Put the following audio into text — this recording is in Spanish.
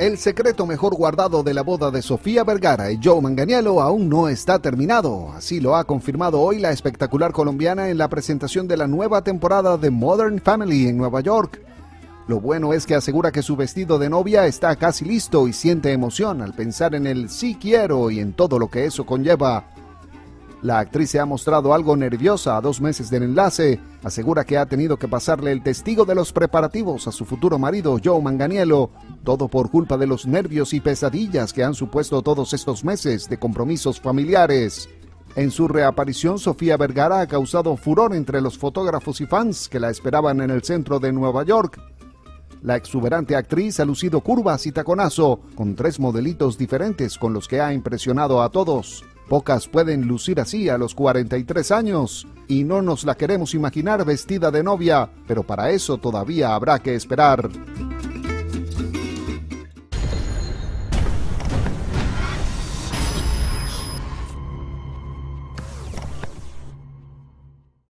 El secreto mejor guardado de la boda de Sofía Vergara y Joe Manganiello aún no está terminado. Así lo ha confirmado hoy la espectacular colombiana en la presentación de la nueva temporada de Modern Family en Nueva York. Lo bueno es que asegura que su vestido de novia está casi listo y siente emoción al pensar en el sí quiero y en todo lo que eso conlleva. La actriz se ha mostrado algo nerviosa a 2 meses del enlace. Asegura que ha tenido que pasarle el testigo de los preparativos a su futuro marido, Joe Manganiello, todo por culpa de los nervios y pesadillas que han supuesto todos estos meses de compromisos familiares. En su reaparición, Sofía Vergara ha causado furor entre los fotógrafos y fans que la esperaban en el centro de Nueva York. La exuberante actriz ha lucido curvas y taconazo, con 3 modelitos diferentes con los que ha impresionado a todos. Pocas pueden lucir así a los 43 años, y no nos la queremos imaginar vestida de novia, pero para eso todavía habrá que esperar.